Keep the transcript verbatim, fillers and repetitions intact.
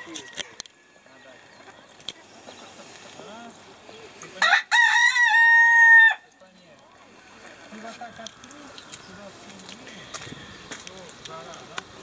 И вот так открыть, сюда вставить, все, жара, да?